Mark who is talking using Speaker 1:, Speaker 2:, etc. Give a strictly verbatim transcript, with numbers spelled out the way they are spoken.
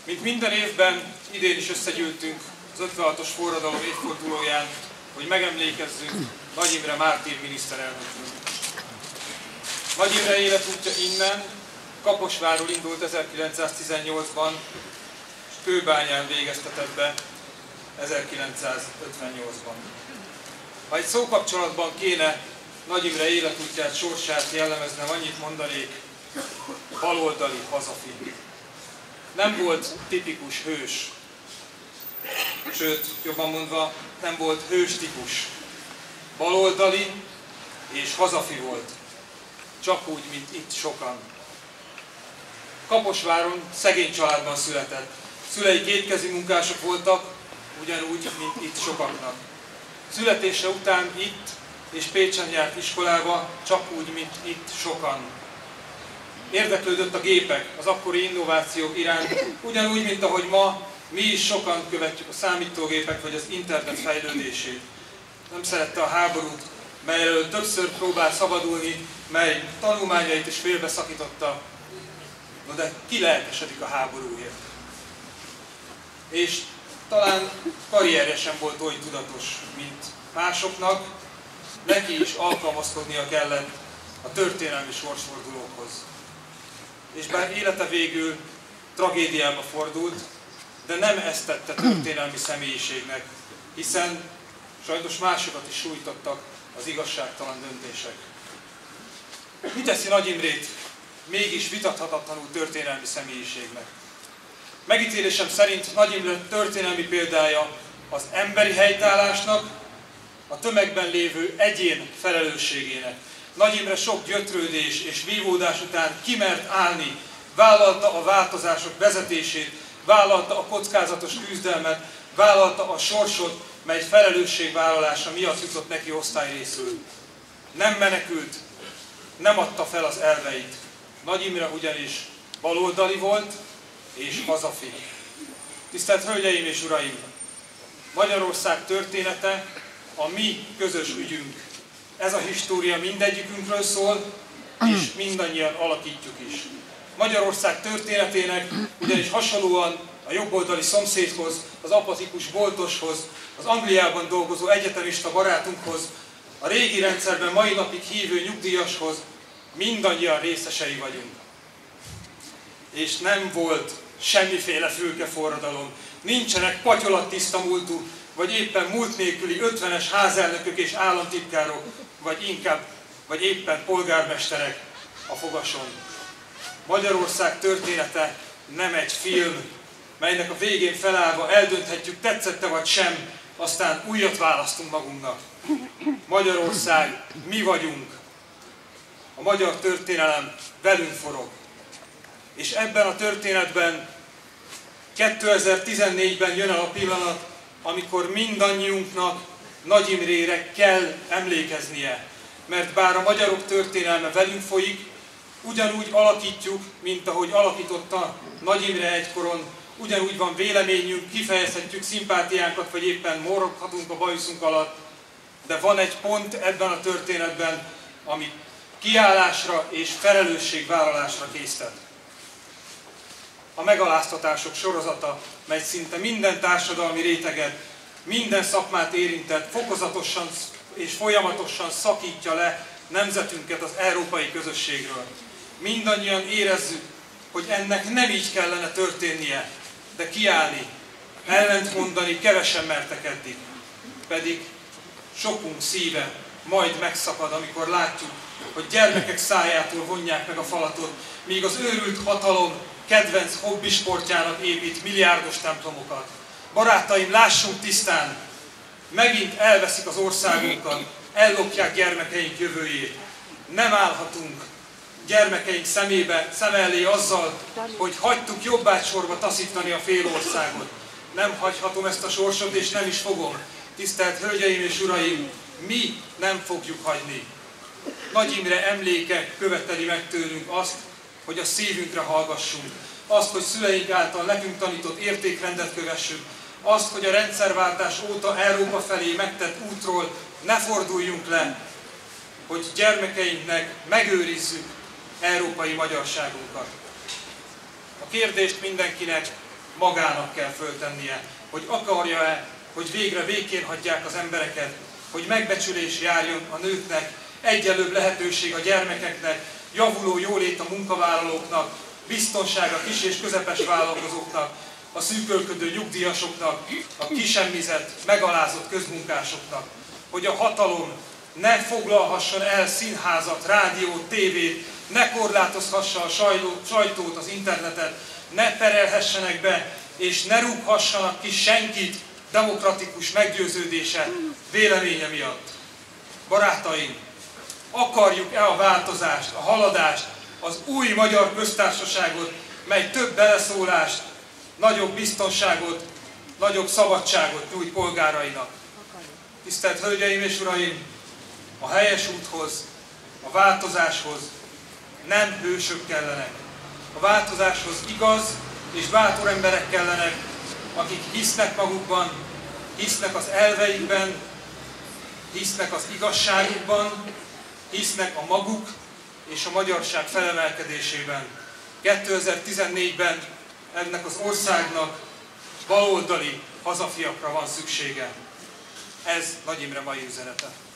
Speaker 1: Mint minden évben, idén is összegyűltünk az ötvenhatos forradalom évfordulóján, hogy megemlékezzünk Nagy Imre mártír miniszterelnökről. Nagy Imre életútja innen, Kaposvárról indult ezerkilencszáztizennyolcban, és Kőbányán végeztetett be ezerkilencszázötvennyolcban. Ha egy szókapcsolatban kéne Nagy Imre életútját, sorsát jellemeznem, annyit mondanék: baloldali, hazafi. Nem volt tipikus hős, sőt, jobban mondva, nem volt hős típus. Baloldali és hazafi volt, csak úgy, mint itt sokan. Kaposváron szegény családban született. Szülei kétkezi munkások voltak, ugyanúgy, mint itt sokaknak. Születése után itt és Pécsen járt iskolába, csak úgy, mint itt sokan. Érdeklődött a gépek, az akkori innovációk iránt, ugyanúgy, mint ahogy ma mi is sokan követjük a számítógépek vagy az internet fejlődését. Nem szerette a háborút, melyről többször próbál szabadulni, mely tanulmányait is félbeszakította. No de ki lelkesedik a háborúért? És talán karrierje sem volt oly tudatos, mint másoknak, neki is alkalmazkodnia kellett a történelmi sorsfordulókhoz. És bár élete végül tragédiába fordult, de nem ezt tette történelmi személyiségnek, hiszen sajnos másokat is sújtottak az igazságtalan döntések. Mi teszi Nagy Imrét mégis vitathatatlanul történelmi személyiségnek? Megítélésem szerint Nagy Imre történelmi példája az emberi helytállásnak, a tömegben lévő egyén felelősségének. Nagy Imre sok gyötrődés és vívódás után kimert állni, vállalta a változások vezetését, vállalta a kockázatos küzdelmet, vállalta a sorsot, mely felelősségvállalása miatt jutott neki osztályrészül. Nem menekült, nem adta fel az elveit. Nagy Imre ugyanis baloldali volt és hazafi. Tisztelt Hölgyeim és Uraim! Magyarország története a mi közös ügyünk. Ez a história mindegyikünkről szól, és mindannyian alakítjuk is. Magyarország történetének ugyanis hasonlóan a jobboldali szomszédhoz, az apatikus boltoshoz, az Angliában dolgozó egyetemista barátunkhoz, a régi rendszerben mai napig hívő nyugdíjashoz mindannyian részesei vagyunk. És nem volt semmiféle fülkeforradalom. Nincsenek patyolattiszta múltú, vagy éppen múlt nélküli ötvenes házelnökök és államtitkárok, vagy inkább, vagy éppen polgármesterek a fogason. Magyarország története nem egy film, melynek a végén felállva eldönthetjük, tetszette vagy sem, aztán újat választunk magunknak. Magyarország mi vagyunk. A magyar történelem velünk forog. És ebben a történetben kétezer-tizennégyben jön el a pillanat, amikor mindannyiunknak Nagy Imrére kell emlékeznie. Mert bár a magyarok történelme velünk folyik, ugyanúgy alakítjuk, mint ahogy alakította Nagy Imre egykoron, ugyanúgy van véleményünk, kifejezhetjük szimpátiánkat, vagy éppen moroghatunk a bajuszunk alatt, de van egy pont ebben a történetben, ami kiállásra és felelősségvállalásra késztet. A megaláztatások sorozata, mely szinte minden társadalmi réteget, minden szakmát érintett, fokozatosan és folyamatosan szakítja le nemzetünket az európai közösségről. Mindannyian érezzük, hogy ennek nem így kellene történnie, de kiállni, ellentmondani kevesen mertek eddig. Pedig sokunk szíve majd megszakad, amikor látjuk, hogy gyermekek szájától vonják meg a falatot, míg az őrült hatalom kedvenc hobbisportjának épít milliárdos templomokat. Barátaim, lássunk tisztán! Megint elveszik az országunkat, ellopják gyermekeink jövőjét. Nem állhatunk gyermekeink szemébe, szem elé azzal, hogy hagytuk jobbágysorba taszítani a fél országot. Nem hagyhatom ezt a sorsot, és nem is fogom. Tisztelt Hölgyeim és Uraim, mi nem fogjuk hagyni. Nagy Imre emléke követeli meg tőlünk azt, hogy a szívünkre hallgassunk, azt, hogy szüleink által nekünk tanított értékrendet kövessük, azt, hogy a rendszerváltás óta Európa felé megtett útról ne forduljunk le, hogy gyermekeinknek megőrizzük európai magyarságunkat. A kérdést mindenkinek magának kell föltennie, hogy akarja-e, hogy végre békén hagyják az embereket, hogy megbecsülés járjon a nőknek, egyenlőbb lehetőség a gyermekeknek, javuló jólét a munkavállalóknak, biztonság a kis és közepes vállalkozóknak, a szűkölködő nyugdíjasoknak, a kisemmizett, megalázott közmunkásoknak, hogy a hatalom ne foglalhasson el színházat, rádiót, tévét, ne korlátozhassa a sajtót, az internetet, ne perelhessenek be, és ne rúghassanak ki senkit demokratikus meggyőződése, véleménye miatt. Barátaim, akarjuk-e a változást, a haladást, az új magyar köztársaságot, mely több beleszólást, nagyobb biztonságot, nagyobb szabadságot nyújt polgárainak? Tisztelt Hölgyeim és Uraim! A helyes úthoz, a változáshoz nem hősök kellenek. A változáshoz igaz és bátor emberek kellenek, akik hisznek magukban, hisznek az elveikben, hisznek az igazságukban, hisznek a maguk és a magyarság felemelkedésében. kétezer-tizennégyben ennek az országnak baloldali hazafiakra van szüksége. Ez Nagy Imre mai üzenete.